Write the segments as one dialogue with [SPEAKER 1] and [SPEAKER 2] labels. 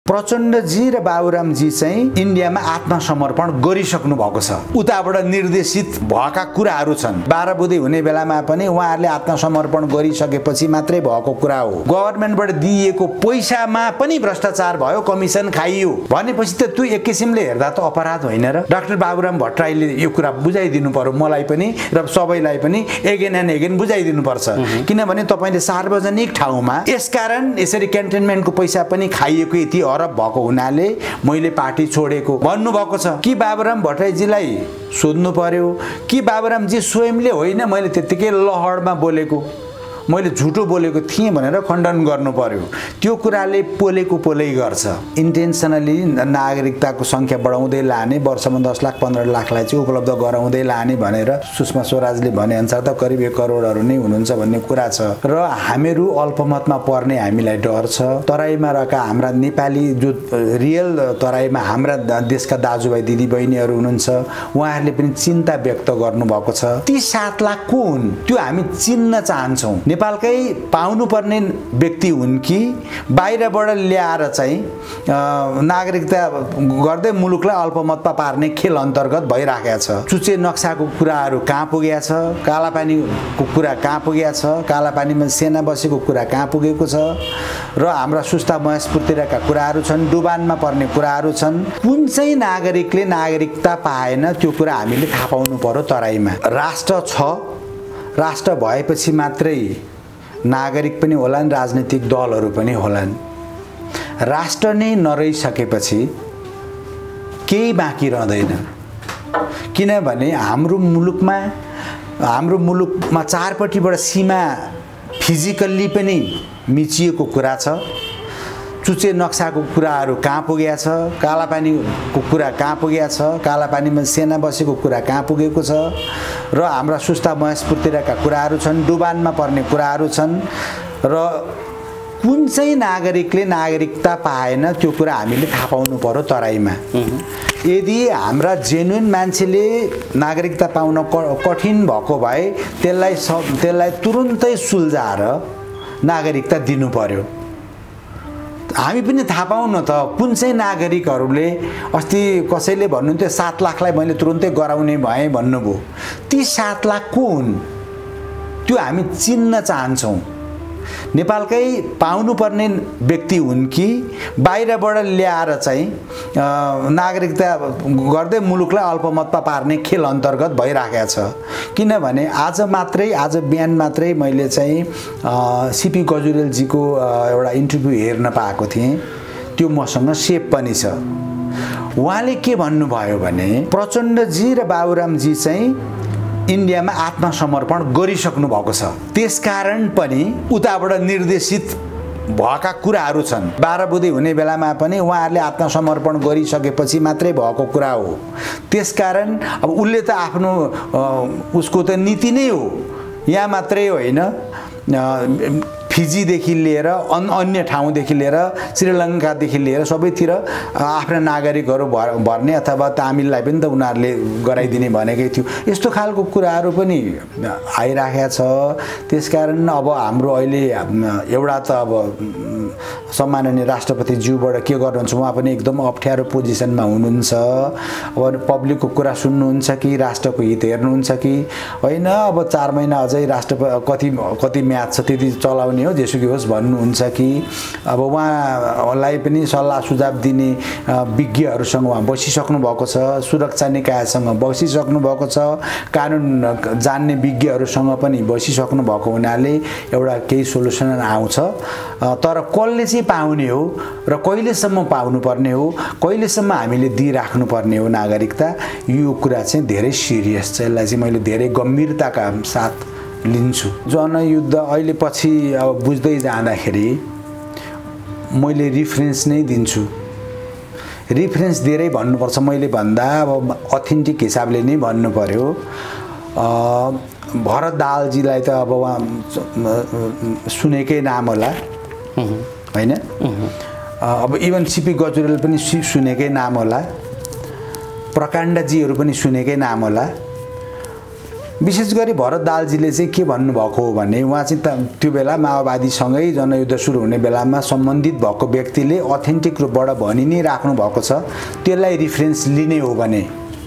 [SPEAKER 1] प्रचण्डजी र बाबुरामजी चाहिँ इन्डियामा आत्मसमर्पण गरिसक्नु भएको छ। उताबाट निर्देशित भएका कुराहरू छन्। 12 बुधे हुने बेलामा पनि उहाँहरूले आत्मसमर्पण गरिसकेपछि मात्रै भएको कुरा हो। गभर्नमेन्टबाट दिइएको पैसामा पनि भ्रष्टाचार भयो, कमिसन खाइयो भनेपछि त त्यो एक किसिमले हेर्दा त अपराध होइन र? डाक्टर बाबुराम भट्टराईले यो कुरा बुझाइदिनु पर्यो मलाई पनि र सबैलाई पनि एगेन एन्ड एगेन बुझाइदिनु पर्छ। किनभने तपाईले सार्वजनिक ठाउँमा यसकारण यसरी क्यान्टनमेन्टको पैसा पनि खाइएको यति अरब भएको हुनाले मैले पार्टी छोडेको भन्नुभएको छ कि बाबुराम भट्टराईजीलाई सोध्नु पर्यो कि बाबुरामजी स्वयंले होइन मैले त्यतिकै लहरमा बोलेको, मैले झुटो बोलेको थिएँ भनेर खण्डन गर्नु पर्यो। त्यो कुराले पोलेको पोलै गर्छ। इन्टेन्सनली नागरिकताको सङ्ख्या बढाउँदै लाने, वर्षमा 10 लाख 15 लाखलाई चाहिँ उपलब्ध गराउँदै लाने भनेर सुषमा स्वराजले भनेअनुसार त करिब 1 करोडहरू नै हुनुहुन्छ भन्ने कुरा छ। र हामीहरू अल्पमतमा पर्ने हामीलाई डर छ। तराईमा रहेका हाम्रा नेपाली जो रियल तराईमा हाम्रा देशका दाजुभाइ दिदीबहिनीहरू हुनुहुन्छ, उहाँहरूले पनि चिन्ता व्यक्त गर्नुभएको छ। ती 7 लाख को हुन् त्यो हामी चिन्न चाहन्छौँ। नेपालकै पाउनुपर्ने व्यक्ति हुन् कि बाहिरबाट ल्याएर चाहिँ नागरिकता गर्दै मुलुकलाई अल्पमतमा पार्ने खेल अन्तर्गत भइराखेको छ। चुचे नक्साको कुराहरू कहाँ पुगेको छ, कालापानीको कुरा कहाँ पुगेको छ, कालापानीमा सेना बसेको कुरा कहाँ पुगेको छ र हाम्रा सुस्ता महेशपुरतिरका कुराहरू छन्, डुबानमा पर्ने कुराहरू छन्। कुन चाहिँ नागरिकले नागरिकता पाएन त्यो कुरा हामीले थाहा पाउनु पर्यो। तराईमा राष्ट्र छ, राष्ट्र भएपछि मात्रै नागरिक पनि होलान्, राजनीतिक दलहरू पनि होलान्। राष्ट्र नै नरहिसकेपछि केही बाँकी रहँदैन। किनभने हाम्रो मुलुकमा चारपट्टिबाट सीमा फिजिकल्ली पनि मिचिएको कुरा छ। चुचे नक्साको कुराहरू कहाँ पुगेको छ, कालापानीको कुरा कहाँ पुगेको छ, कालापानीमा सेना बसेको कुरा कहाँ पुगेको छ र हाम्रा सुस्ता महेशपुरतिरका कुराहरू छन्, डुबानमा पर्ने कुराहरू छन्। र कुन चाहिँ नागरिकले नागरिकता पाएन त्यो कुरा हामीले थाहा पाउनु पर्यो। तराईमा यदि हाम्रा जेन्युन मान्छेले नागरिकता पाउन कठिन भएको भए त्यसलाई तुरुन्तै सुल्झाएर नागरिकता दिनु पर्यो। हामी पनि थाहा पाउँ न त कुन चाहिँ नागरिकहरूले अस्ति कसैले भन्नुहुन्थ्यो 7 लाखलाई मैले तुरुन्तै गराउने भएँ भन्नुभयो। ती 7 लाख को हुन् त्यो हामी चिन्न चाहन्छौँ। नेपालकै पाउनुपर्ने व्यक्ति हुन् कि बाहिरबाट ल्याएर चाहिँ नागरिकता गर्दै मुलुकलाई अल्पमतमा पार्ने खेल अन्तर्गत भइराखेको छ। किनभने आज बिहान मात्रै मैले चाहिँ सीपी गजुरेलजीको एउटा इन्टरभ्यू हेर्न पाएको थिएँ। त्यो मसँग सेभ पनि छ। उहाँले के भन्नुभयो भने प्रचण्डजी र बाबुरामजी चाहिँ इन्डियामा आत्मसमर्पण गरिसक्नु भएको छ। त्यसकारण पनि उताबाट निर्देशित भएका कुराहरू छन्। 12 बुधे हुने बेलामा पनि उहाँहरूले आत्मसमर्पण गरिसकेपछि मात्रै भएको कुरा हो। त्यसकारण अब उसले त आफ्नो उसको त नीति नै हो। यहाँ मात्रै होइन, फिजीदेखि लिएर अन्य ठाउँदेखि लिएर श्रीलङ्कादेखि लिएर सबैतिर आफ्ना नागरिकहरू भर्ने अथवा तामिललाई पनि त उनीहरूले गराइदिने भनेकै थियो। यस्तो खालको कुराहरू पनि आइराखेको छ। त्यसकारण अब हाम्रो अहिले एउटा त अब सम्माननीय राष्ट्रपतिज्यूबाट के गर्नुहुन्छ, उहाँ पनि एकदम अप्ठ्यारो पोजिसनमा हुनुहुन्छ। अब पब्लिकको कुरा सुन्नुहुन्छ कि राष्ट्रको हित हेर्नुहुन्छ कि होइन। अब 4 महिना अझै कति म्याच छ त्यति चलाउने हो, जेसुकै होस् भन्नुहुन्छ कि अब उहाँलाई पनि सल्लाह सुझाव दिने विज्ञहरूसँग उहाँ बसिसक्नु भएको छ, सुरक्षा निकायसँग बसिसक्नु भएको छ, कानुन जान्ने विज्ञहरूसँग पनि बसिसक्नु भएको हुनाले एउटा केही सोलुसन आउँछ। तर कसले चाहिँ पाउने हो र कहिलेसम्म पाउनुपर्ने हो, कहिलेसम्म हामीले दिइराख्नुपर्ने हो नागरिकता, यो कुरा चाहिँ धेरै सिरियस छ। यसलाई चाहिँ मैले धेरै गम्भीरताका साथ लिन्छु। जनयुद्ध अहिले पछि अब बुझ्दै जाँदाखेरि मैले रिफरेन्स नै दिन्छु। रिफरेन्स धेरै भन्नुपर्छ, मैले भन्दा अब अथेन्टिक हिसाबले नै भन्नु पर्यो। भरत दाहालजीलाई त अब उहाँ सुनेकै नाम होला होइन। अब इभन सीपी गजुरेल पनि सुनेकै नाम होला, प्रकाण्डजीहरू पनि सुनेकै नाम होला। विशेष गरी भरत दालजीले चाहिँ के भन्नुभएको हो भने उहाँ चाहिँ त्यो बेला माओवादीसँगै जनयुद्ध सुरु हुने बेलामा सम्बन्धित भएको व्यक्तिले अथेन्टिक रूपबाट भनि नै राख्नु भएको छ, त्यसलाई रिफरेन्स लिने हो भने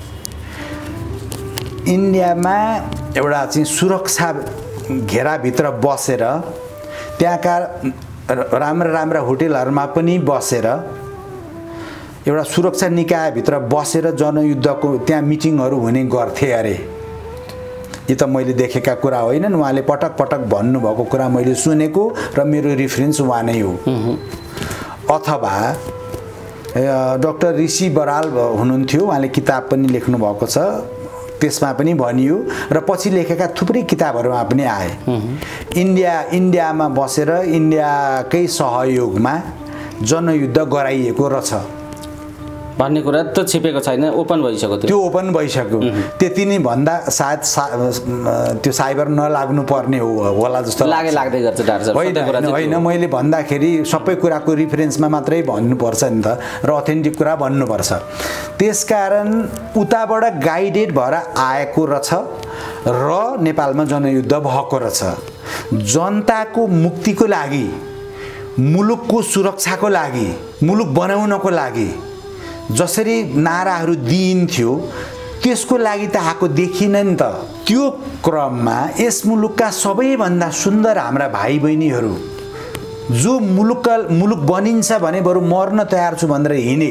[SPEAKER 1] इन्डियामा एउटा चाहिँ सुरक्षा घेराभित्र बसेर त्यहाँका राम्रा राम्रा होटेलहरूमा पनि बसेर एउटा सुरक्षा निकायभित्र बसेर जनयुद्धको त्यहाँ मिटिङहरू हुने गर्थे अरे। यी त मैले देखेका कुरा होइनन्, उहाँले पटक पटक भन्नुभएको कुरा मैले सुनेको र मेरो रिफरेन्स उहाँ नै हो। अथवा डाक्टर ऋषि बराल हुनुहुन्थ्यो, उहाँले किताब पनि लेख्नु भएको छ, त्यसमा पनि भनियो र पछि लेखेका थुप्रै किताबहरूमा पनि आए। इन्डियामा बसेर इन्डियाकै सहयोगमा जनयुद्ध गराइएको रहेछ
[SPEAKER 2] भन्ने कुरा त छिपेको छैन, ओपन भइसक्यो।
[SPEAKER 1] त्यो ओपन भइसक्यो। त्यति नै भन्दा सायद त्यो साइबर नलाग्नु पर्ने होला जस्तो
[SPEAKER 2] लाग्दै गर्छ डाक्टर साहब।
[SPEAKER 1] होइन, मैले भन्दाखेरि सबै कुराको रिफरेन्समा मात्रै भन्नुपर्छ नि त, र अथेन्टिक कुरा भन्नुपर्छ। त्यसकारण उताबाट गाइडेड भएर आएको रहेछ र नेपालमा जनयुद्ध भएको रहेछ। जनताको मुक्तिको लागि, मुलुकको सुरक्षाको लागि, मुलुक बनाउनको लागि जसरी नाराहरू दिइन्थ्यो त्यसको लागि त आएको देखिन नि त। त्यो क्रममा यस मुलुकका सबैभन्दा सुन्दर हाम्रा भाइ बहिनीहरू जो मुलुक बनिन्छ भने बरु मर्न तयार छु भनेर हिँडे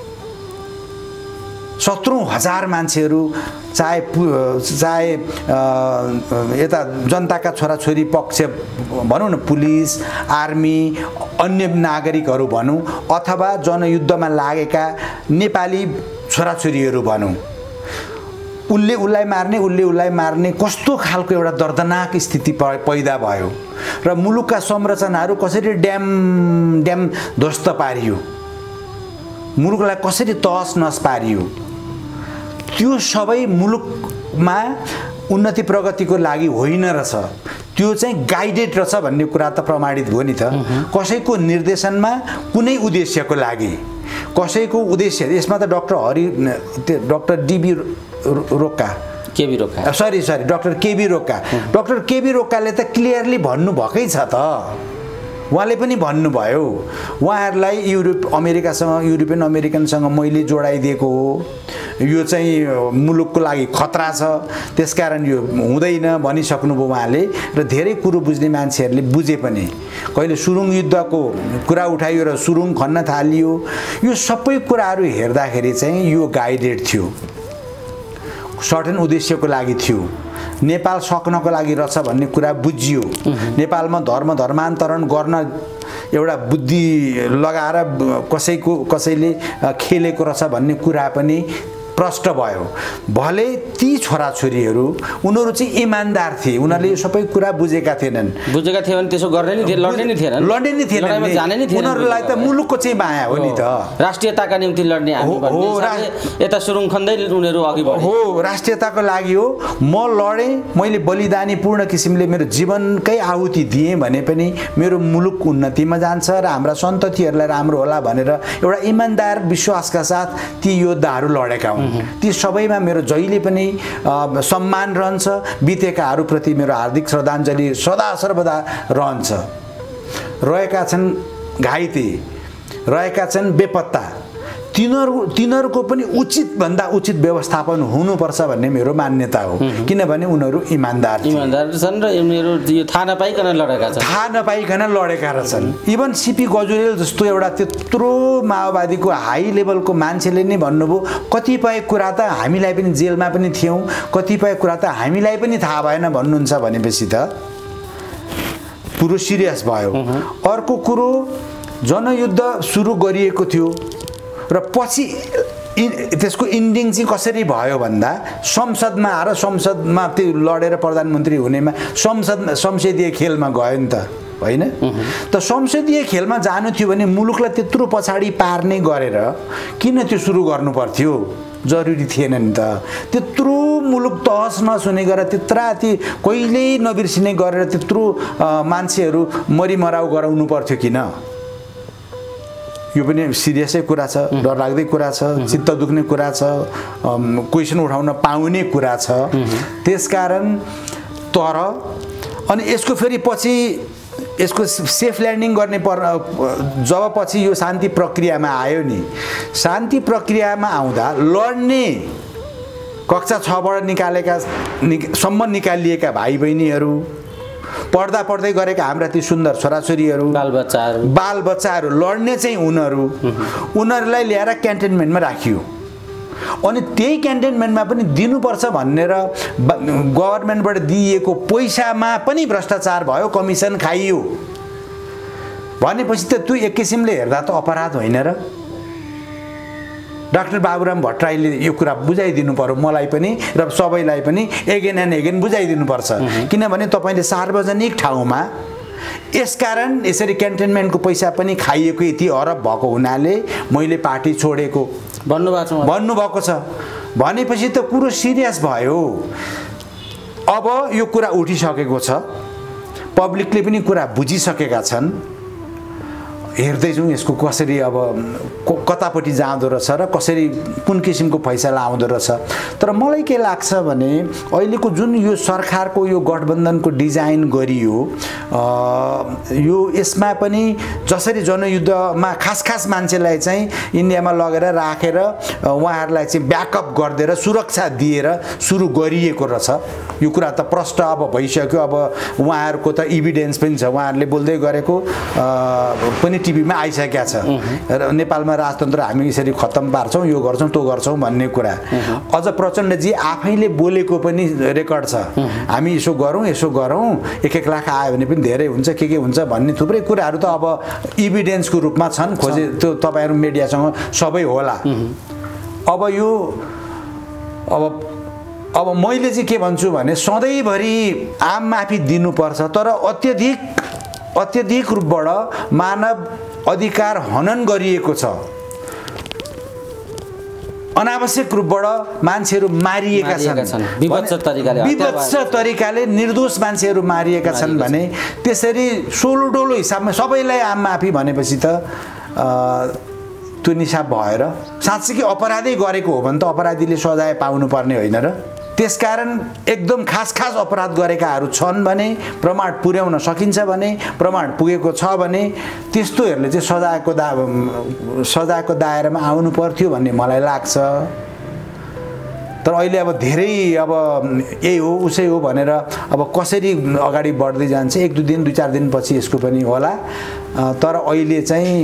[SPEAKER 1] 17,000 मान्छेहरू, चाहे यता जनताका छोराछोरी पक्ष भनौँ न, पुलिस, आर्मी, अन्य नागरिकहरू भनौँ, अथवा जनयुद्धमा लागेका नेपाली छोराछोरीहरू भनौँ, उसलाई मार्ने कस्तो खालको एउटा दर्दनाक स्थिति पैदा भयो र मुलुकका संरचनाहरू कसरी ड्याम ध्वस्त पारियो, मुलुकलाई कसरी तहस नहस पारियो। त्यो सबै मुलुकमा उन्नति प्रगतिको लागि होइन रहेछ, त्यो चाहिँ गाइडेड रहेछ भन्ने कुरा त प्रमाणित भयो नि त। कसैको निर्देशनमा कुनै उद्देश्यको लागि, कसैको उद्देश्य, यसमा त doctor D B Rokka, doctor K B रोक्काले त क्लियरली भन्नुभएकै छ त। उहाँले पनि भन्नुभयो, उहाँहरूलाई युरोपियन अमेरिकनसँग मैले जोडाइदिएको हो, यो चाहिँ मुलुकको लागि खतरा छ, त्यसकारण यो हुँदैन भनिसक्नुभयो उहाँले। र धेरै कुरो बुझ्ने मान्छेहरूले बुझे पनि। कहिले सुरुङ युद्धको कुरा उठाइयो र सुरुङ खन्न थालियो, यो सबै कुराहरू हेर्दाखेरि चाहिँ यो गाइडेड थियो, सर्टेन उद्देश्यको लागि थियो। नेपाल सक्नको लागि रहेछ भन्ने कुरा बुझियो। नेपालमा धर्मान्तरण गर्न एउटा बुद्धि लगाएर कसैले खेलेको रहेछ भन्ने कुरा पनि प्रष्ट भयो। भले ती छोराछोरीहरू उनीहरू चाहिँ इमान्दार थिए, उनीहरूले यो सबै कुरा बुझेका थिएनन्।
[SPEAKER 2] भने त्यसो गर्ने नि थिए, लड्ने नि थिएनन्,
[SPEAKER 1] उनीहरूलाई त मुलुकको चाहिँ माया हो नि त,
[SPEAKER 2] राष्ट्रियताका निम्ति लड्ने हामी भन्ने यता सुरुङ खन्दै उनीहरू अघि बढे।
[SPEAKER 1] हो, राष्ट्रियताको लागि हो, म लडेँ, मैले बलिदानीपूर्ण किसिमले मेरो जीवनकै आहुति दिएँ भने पनि मेरो मुलुक उन्नतिमा जान्छ र हाम्रा सन्ततिहरूलाई राम्रो होला भनेर एउटा इमान्दार विश्वासका साथ ती योद्धाहरू लडेका हुन्। ती सबैमा मेरो जहिले पनि सम्मान रहन्छ, बितेकाहरूप्रति मेरो हार्दिक श्रद्धाञ्जली सदा सर्वदा रहन्छ। रहेका छन् घाइते, रहेका छन् बेपत्ता, तिनीहरूको पनि उचित भन्दा उचित व्यवस्थापन हुनुपर्छ भन्ने मेरो मान्यता हो। किनभने उनीहरू इमान्दार
[SPEAKER 2] छन् र उनीहरू यो थाहा नपाइकन
[SPEAKER 1] लडेका रहेछन्। इभन सीपी गजुरेल जस्तो एउटा त्यत्रो माओवादीको हाई लेभलको मान्छेले नै भन्नुभयो, कतिपय कुरा त हामीलाई पनि जेलमा पनि थियौँ, कतिपय कुरा त हामीलाई पनि थाहा भएन भन्नुहुन्छ भनेपछि त कुरो सिरियस भयो। अर्को कुरो, जनयुद्ध सुरु गरिएको थियो र पछि त्यसको इन्डिङ चाहिँ कसरी भयो भन्दा संसदमा आएर संसदमा त्यो लडेर प्रधानमन्त्री हुनेमा संसदीय खेलमा गयो नि त, होइन त। संसदीय खेलमा जानु थियो भने मुलुकलाई त्यत्रो पछाडि पार्ने गरेर किन त्यो सुरु गर्नु पर्थ्यो? जरुरी थिएन नि त। त्यत्रो मुलुक तहस नहस हुने गरेर त्यत्राति कहिल्यै नबिर्सिने गरेर त्यत्रो मान्छेहरू मरिमराउ गराउनु पर्थ्यो किन? यो पनि सिरियसै कुरा छ, डरलाग्दै कुरा छ, चित्त दुख्ने कुरा छ, क्वेसन उठाउन पाउने कुरा छ। त्यसकारण तर अनि यसको फेरि पछि यसको सेफ ल्यान्डिङ गर्ने जब पछि यो शान्ति प्रक्रियामा आयो नि, शान्ति प्रक्रियामा आउँदा लड्ने कक्षा 6 बाट सम्म निकालिएका भाइ बहिनीहरू, पढ्दै गरेका हाम्रा ती सुन्दर छोराछोरीहरू, बालबच्चाहरू लड्ने चाहिँ उनीहरूलाई ल्याएर क्यान्टनमेन्टमा राखियो। अनि त्यही क्यान्टनमेन्टमा पनि दिनुपर्छ भनेर गभर्नमेन्टबाट दिइएको पैसामा पनि भ्रष्टाचार भयो, कमिसन खाइयो भनेपछि त त्यो एक किसिमले हेर्दा त अपराध होइन र? डाक्टर बाबुराम भट्टराईले यो कुरा बुझाइदिनु पर्यो मलाई पनि र सबैलाई पनि एगेन एन्ड एगेन बुझाइदिनु पर्छ। किनभने तपाईँले सार्वजनिक ठाउँमा यसकारण यसरी क्यान्टनमेन्टको पैसा पनि खाइएको यति अरब भएको हुनाले मैले पार्टी छोडेको भन्नुभएको छ भनेपछि त कुरो सिरियस भयो। अब यो कुरा उठिसकेको छ, पब्लिकले पनि कुरा बुझिसकेका छन्। हेर्दैछौँ यसको कसरी अब कतापट्टि जाँदो रहेछ र कसरी कुन किसिमको फैसला आउँदो रहेछ। तर मलाई के लाग्छ भने अहिलेको जुन यो सरकारको यो गठबन्धनको डिजाइन गरियो, यो यसमा पनि जसरी जनयुद्धमा खास मान्छेलाई चाहिँ इन्डियामा लगेर राखेर उहाँहरूलाई चाहिँ ब्याकअप गरिदिएर सुरक्षा दिएर सुरु गरिएको रहेछ। यो कुरा त प्रष्ट अब भइसक्यो। अब उहाँहरूको त इभिडेन्स पनि छ, उहाँहरूले बोल्दै गरेको पनि टिभीमा आइसकेका छ। र नेपालमा राजतन्त्र हामी यसरी खत्तम पार्छौँ, यो गर्छौँ त्यो गर्छौँ भन्ने कुरा अझ प्रचण्डजी आफैले बोलेको पनि रेकर्ड छ। हामी यसो गरौँ 1-1 लाख आयो भने पनि धेरै हुन्छ, के हुन्छ भन्ने थुप्रै कुराहरू त अब इभिडेन्सको रूपमा छन्। खोजे त्यो तपाईँहरू मिडियासँग सबै होला। अब मैले चाहिँ के भन्छु भने सधैँभरि आम माफी दिनुपर्छ, तर अत्यधिक रूपबाट मानव अधिकार हनन गरिएको छ। अनावश्यक रूपबाट मान्छेहरू मारिएका छन्, विभत्स तरिकाले निर्दोष मान्छेहरू मारिएका छन् भने त्यसरी सोलोडोलो हिसाबमा सबैलाई आम माफी भनेपछि त त्यो निसाब भएर साँच्चै कि अपराधै गरेको हो भने त अपराधीले सजाय पाउनुपर्ने होइन र? त्यसकारण एकदम खास अपराध गरेकाहरू छन् भने, प्रमाण पुर्याउन सकिन्छ भने, प्रमाण पुगेको छ भने त्यस्तोहरूले चाहिँ सजायको दायरामा आउनु पर्थ्यो भन्ने मलाई लाग्छ। तर अहिले अब धेरै अब यही हो उसै हो भनेर अब कसरी अगाडि बढ्दै जान्छ, 1-2 दिन 2-4 दिनपछि यसको पनि होला। तर अहिले चाहिँ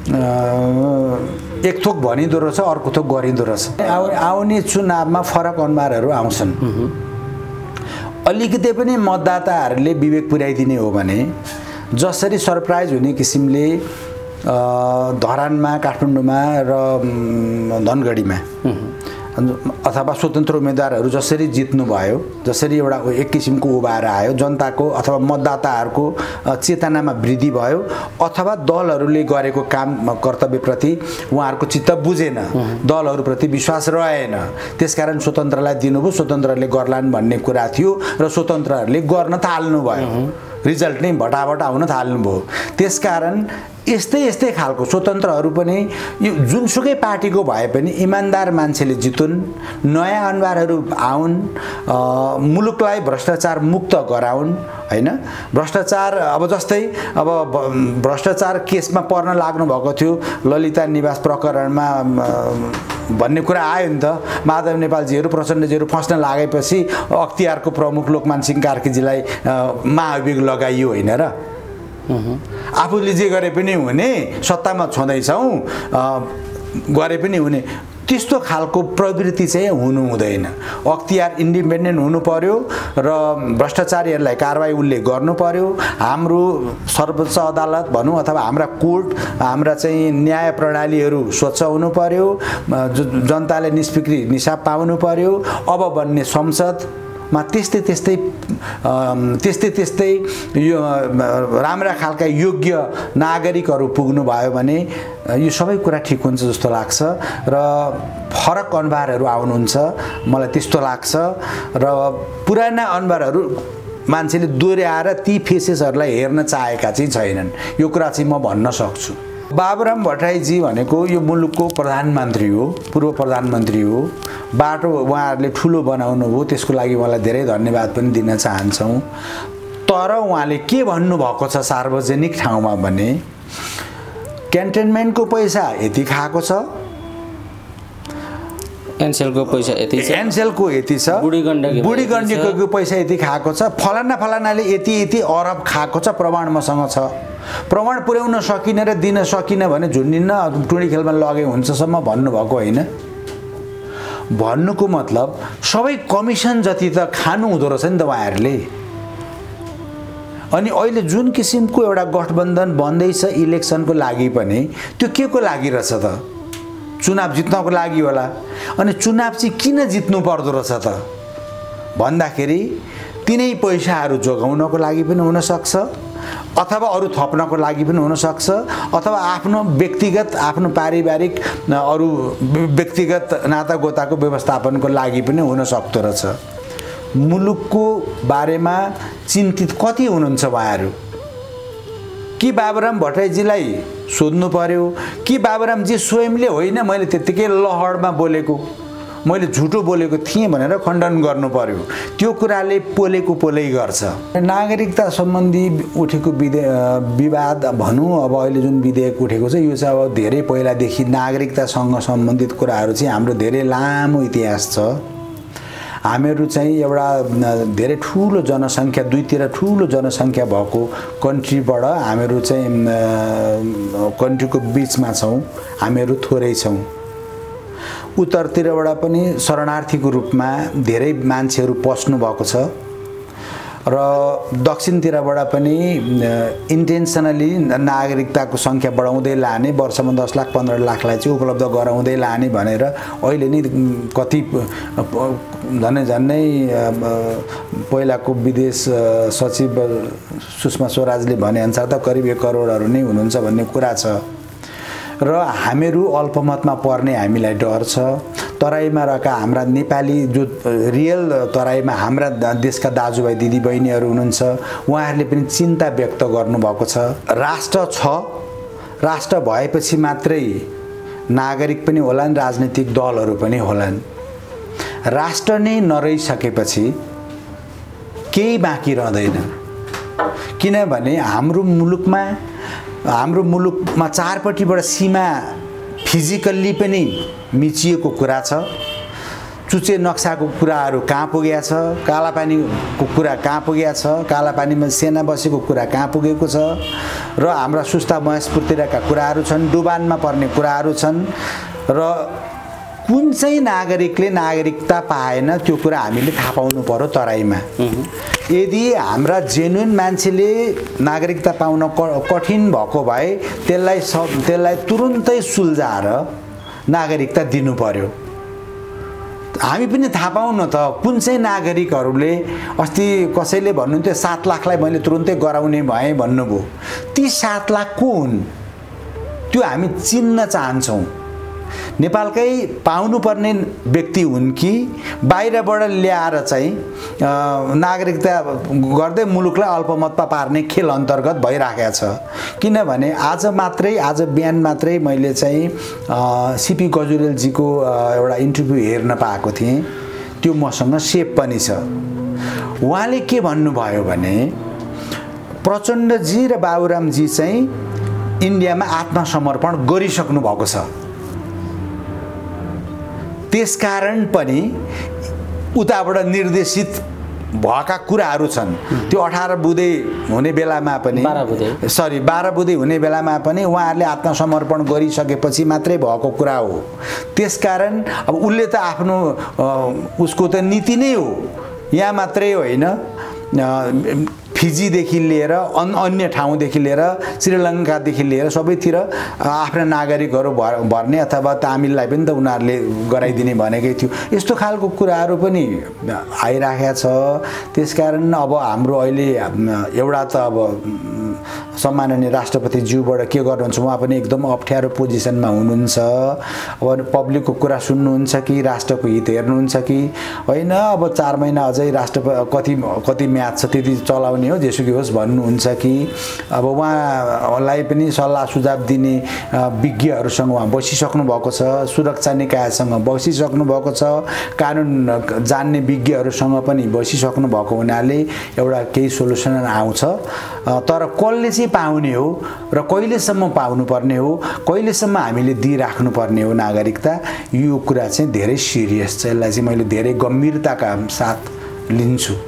[SPEAKER 1] एक थोक भनिँदो रहेछ, अर्को थोक गरिँदो रहेछ। आउने चुनावमा फरक अनुहारहरू आउँछन्। अलिकति पनि मतदाताहरूले विवेक पुर्याइदिने हो भने जसरी सरप्राइज हुने किसिमले धरानमा, काठमाडौँमा र धनगढीमा अथवा स्वतन्त्र उम्मेदवारहरू जसरी जित्नुभयो, जसरी एउटा एक किसिमको उभार आयो, जनताको अथवा मतदाताहरूको चेतनामा वृद्धि भयो, अथवा दलहरूले गरेको काम कर्तव्यप्रति उहाँहरूको चित्त बुझेन, दलहरूप्रति विश्वास रहेन, त्यसकारण स्वतन्त्रलाई दिनुभयो, स्वतन्त्रले गर्लान् भन्ने कुरा थियो र स्वतन्त्रहरूले गर्न थाल्नुभयो, रिजल्ट नै भटाभट आउन थाल्नुभयो। त्यसकारण यस्तै खालको स्वतन्त्रहरू पनि यो जुनसुकै पार्टीको भए पनि इमान्दार मान्छेले जितुन्, नयाँ अनुहारहरू आउन्, मुलुकलाई भ्रष्टाचार मुक्त गराउन् हैन। भ्रष्टाचार अब जस्तै अब भ्रष्टाचार केसमा पर्न लाग्नु भएको थियो ललिता निवास प्रकरणमा भन्ने कुरा आयो नि त। माधव नेपालजीहरू, प्रचण्डजीहरू फस्न लागेपछि अख्तियारको प्रमुख लोकमान सिंह कार्कीजीलाई महाभियोग लगाइयो होइन र? आफूले जे गरे पनि हुने, सत्तामा छँदैछौँ गरे पनि हुने, त्यस्तो खालको प्रवृत्ति चाहिँ हुनु हुँदैन। अख्तियार इन्डिपेन्डेन्ट हुनु पर्यो र भ्रष्टाचारीहरूलाई कारबाही उसले गर्नु पर्यो। हाम्रो सर्वोच्च अदालत भनौँ अथवा हाम्रा कोर्ट, हाम्रा चाहिँ न्याय प्रणालीहरू स्वच्छ हुनु पर्यो, जनताले निसाब पाउनु पर्यो। अब बन्ने संसदमा त्यस्तै यो राम्रा खालका योग्य नागरिकहरू पुग्नु भयो भने यो सबै कुरा ठिक हुन्छ जस्तो लाग्छ र फरक अनुहारहरू आउनुहुन्छ, मलाई त्यस्तो लाग्छ। र पुराना अनुहारहरू मान्छेले दोहोऱ्याएर ती फेसेसहरूलाई हेर्न चाहेका चाहिँ छैनन्, यो कुरा चाहिँ म भन्न सक्छु। बाबुराम भट्टराईजी भनेको यो मुलुकको प्रधानमन्त्री हो, पूर्व प्रधानमन्त्री हो। बाटो उहाँहरूले ठुलो बनाउनु हो, त्यसको लागि उहाँलाई धेरै धन्यवाद पनि दिन चाहन्छौँ। तर उहाँले के भन्नुभएको छ सार्वजनिक ठाउँमा भने क्यान्टनमेन्टको पैसा यति खाएको छ,
[SPEAKER 2] एनसेलको पैसा यति छ,
[SPEAKER 1] एनसेलको यति छ, बुढी गण्डकीको पैसा यति खाएको छ, फलानाले यति अरब खाएको छ, प्रमाण मसँग छ। प्रमाण पुर्याउन सकिन र दिन सकिन भने झुन्डिन्न, टुँडी खेलमा लगे हुन्छसम्म भन्नुभएको होइन। भन्नुको मतलब सबै कमिसन जति त खानु हुँदो रहेछ नि त उहाँहरूले। अनि अहिले जुन किसिमको एउटा गठबन्धन बन्दैछ इलेक्सनको लागि पनि, त्यो के को लागि रहेछ त? चुनाव जित्नको लागि होला। अनि चुनाव चाहिँ किन जित्नु पर्दो रहेछ त भन्दाखेरि तिनै पैसाहरू जोगाउनको लागि पनि हुनसक्छ, अथवा अरू थप्नको लागि पनि हुनसक्छ, अथवा आफ्नो व्यक्तिगत आफ्नो पारिवारिक अरू व्यक्तिगत नातागोताको व्यवस्थापनको लागि पनि हुनसक्दो रहेछ। मुलुकको बारेमा चिन्तित कति हुनुहुन्छ उहाँहरू? कि बाबुराम भट्टराईजीलाई सोध्नु पर्यो कि बाबुरामजी स्वयंले होइन मैले त्यत्तिकै लहरमा बोलेको, मैले झुटो बोलेको थिएँ भनेर खण्डन गर्नु पर्यो। त्यो कुराले पोलेको पोलै गर्छ। नागरिकता सम्बन्धी उठेको विवाद भनौँ, अब अहिले जुन विधेयक उठेको छ यो चाहिँ अब धेरै पहिलादेखि नागरिकतासँग सम्बन्धित कुराहरू चाहिँ हाम्रो धेरै लामो इतिहास छ। हामीहरू चाहिँ एउटा धेरै ठुलो जनसङ्ख्या, दुईतिर ठुलो जनसङ्ख्या भएको कन्ट्रीबाट हामीहरू चाहिँ कन्ट्रीको बिचमा छौँ, हामीहरू थोरै छौँ। उत्तरतिरबाट पनि शरणार्थीको रूपमा धेरै मान्छेहरू पस्नु भएको छ र दक्षिणतिरबाट पनि इन्टेन्सनली नागरिकताको सङ्ख्या बढाउँदै लाने, वर्षमा 10 लाख 15 लाखलाई चाहिँ उपलब्ध गराउँदै लाने भनेर अहिले नै कति झन्नै पहिलाको विदेश सचिव सुषमा स्वराजले भनेअनुसार त करिब 1 करोडहरू नै हुनुहुन्छ भन्ने कुरा छ। र हामीहरू अल्पमतमा पर्ने हामीलाई डर छ। तराईमा रहेका हाम्रा नेपाली जो रियल तराईमा हाम्रा देशका दाजुभाइ दिदीबहिनीहरू हुनुहुन्छ, उहाँहरूले पनि चिन्ता व्यक्त गर्नुभएको छ। राष्ट्र छ, राष्ट्र भएपछि मात्रै नागरिक पनि होलान्, राजनीतिक दलहरू पनि होलान्। राष्ट्र नै नरहिसकेपछि केही बाँकी रहँदैन। किनभने हाम्रो मुलुकमा चारपट्टिबाट सीमा फिजिकल्ली पनि मिचिएको कुरा छ। चुचे नक्साको कुराहरू कहाँ पुगेको छ, कालापानीको कुरा कहाँ पुगेको छ, कालापानीमा सेना बसेको कुरा कहाँ पुगेको छ र हाम्रा सुस्ता महेशपुरतिरका कुराहरू छन्, डुबानमा पर्ने कुराहरू छन्। र कुन चाहिँ नागरिकले नागरिकता पाएन त्यो कुरा हामीले थाहा पाउनु पर्यो तराईमा। यदि हाम्रा जेन्युन मान्छेले नागरिकता पाउन कठिन भएको भए त्यसलाई तुरुन्तै सुल्झाएर नागरिकता दिनु पर्यो। हामी पनि थाहा पाउँ न त कुन चाहिँ नागरिकहरूले, अस्ति कसैले भन्नुहुन्थ्यो 7 लाखलाई मैले तुरुन्तै गराउने भएँ भन्नुभयो। ती 7 लाख को हुन् त्यो हामी चिन्न चाहन्छौँ। नेपालकै पाउनुपर्ने व्यक्ति हुन् कि बाहिरबाट ल्याएर चाहिँ नागरिकता गर्दै मुलुकलाई अल्पमतमा पार्ने खेल अन्तर्गत भइराखेको छ। किनभने आज बिहान मात्रै मैले चाहिँ सीपी गजुरेलजीको एउटा इन्टरभ्यू हेर्न पाएको थिएँ। त्यो मसँग सेभ पनि छ। उहाँले के भन्नुभयो भने प्रचण्डजी र बाबुरामजी चाहिँ इन्डियामा आत्मसमर्पण गरिसक्नु भएको छ। त्यसकारण पनि उताबाट निर्देशित भएका कुराहरू छन्। त्यो 18 बुँदे हुने बेलामा पनि 12 बुँदे हुने बेलामा पनि उहाँहरूले आत्मसमर्पण गरिसकेपछि मात्रै भएको कुरा हो। त्यसकारण अब उसले त आफ्नो उसको त नीति नै हो। यहाँ मात्रै होइन, फिजीदेखि लिएर अन्य ठाउँदेखि लिएर श्रीलङ्कादेखि लिएर सबैतिर आफ्ना नागरिकहरू भर्ने अथवा तामिललाई पनि त उनीहरूले गराइदिने भनेकै थियो। यस्तो खालको कुराहरू पनि आइराखेको छ। त्यसकारण अब हाम्रो अहिले एउटा त अब सम्माननीय राष्ट्रपतिज्यूबाट के गर्नुहुन्छ, उहाँ पनि एकदम अप्ठ्यारो पोजिसनमा हुनुहुन्छ। अब पब्लिकको कुरा सुन्नुहुन्छ कि राष्ट्रको हित हेर्नुहुन्छ कि होइन। अब 4 महिना अझै कति म्याच छ त्यति चलाउने हो जेसुकै होस् भन्नुहुन्छ कि अब उहाँलाई पनि सल्लाह सुझाव दिने विज्ञहरूसँग उहाँ बसिसक्नु भएको छ, सुरक्षा निकायसँग बसिसक्नु भएको छ, कानुन जान्ने विज्ञहरूसँग पनि बसिसक्नु भएको हुनाले एउटा केही सोलुसन आउँछ। तर कसले चाहिँ पाउने हो र कहिलेसम्म पाउनुपर्ने हो, कहिलेसम्म हामीले दिइराख्नुपर्ने हो नागरिकता, यो कुरा चाहिँ धेरै सिरियस छ। यसलाई चाहिँ मैले धेरै गम्भीरताका साथ लिन्छु।